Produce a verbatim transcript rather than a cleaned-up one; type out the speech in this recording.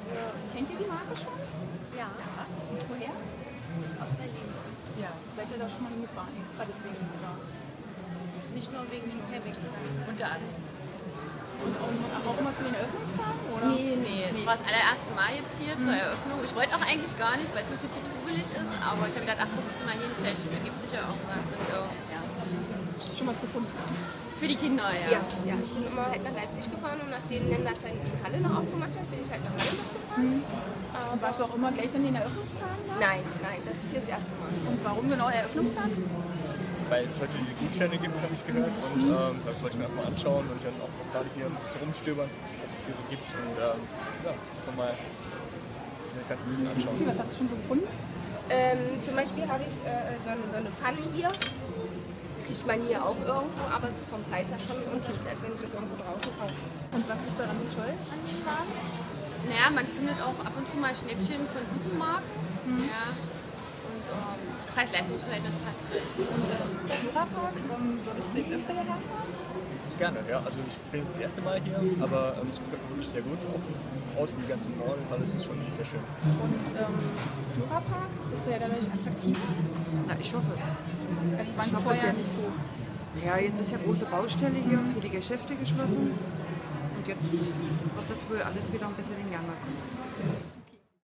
äh, kennt ihr die Marke schon? Ja, Und woher? aus Berlin. Ja. Seid ihr da schon mal hingefahren? Extra deswegen, oder? Nicht nur wegen den Campings. Unter anderem. Und auch, auch mal zu den Eröffnungstagen, oder? Nee, nee, das war das allererste Mal jetzt hier zur Eröffnung. Ich wollte auch eigentlich gar nicht, weil es mir viel zu kugelig ist, aber ich habe gedacht, ach, guckst du mal hin, vielleicht ergibt sich ja auch was. Und, äh, ja. Schon was gefunden? Für die Kinder, Ja, ja. ja, ich bin immer halt nach Leipzig gefahren und nachdem Nenners in Halle noch aufgemacht hat, bin ich halt nach Halle noch gefahren. Und warst du auch immer gleich an den Eröffnungstagen da? Nein, nein, das ist hier das erste Mal. Und warum genau Eröffnungstag? Weil es heute diese Gutscheine gibt, habe ich gehört. Und ähm, das wollte ich mir einfach mal anschauen und dann auch gerade hier ein bisschen rumstöbern, was es hier so gibt. Und ähm, ja, einfach mal das Ganze ein bisschen anschauen. Okay, was hast du schon so gefunden? Ähm, zum Beispiel habe ich äh, so, eine, so eine Pfanne hier. Kriegt man hier auch irgendwo, aber es ist vom Preis her schon ein Unterschied, als wenn ich das irgendwo draußen kaufe. Und was ist daran so toll an den Wagen? Naja, man findet auch ab und zu mal Schnäppchen von guten Marken. Ja. Und ähm, das Preis-Leistungs-Verhältnis passt. Und äh, Führerpark, ähm, solltest du jetzt öfter hierher fahren? Gerne, ja. Also ich bin jetzt das erste Mal hier, aber ähm, es gefällt mir wirklich sehr gut. Auch außen die ganze Mall, alles ist schon sehr schön. Und ähm, Führerpark, ist der dadurch attraktiver? Na, ich hoffe es. Also ich meine, Ich hoffe es vorher nicht jetzt. so. Ja, jetzt ist ja große Baustelle hier, viele Geschäfte geschlossen. Und jetzt wird das wohl alles wieder ein bisschen in Gang kommen.